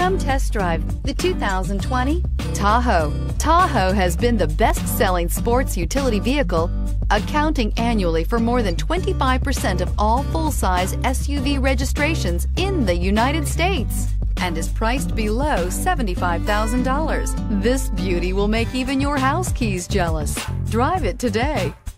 Come test drive the 2020 Tahoe. Tahoe has been the best-selling sports utility vehicle, accounting annually for more than 25% of all full-size SUV registrations in the United States, and is priced below $75,000. This beauty will make even your house keys jealous. Drive it today.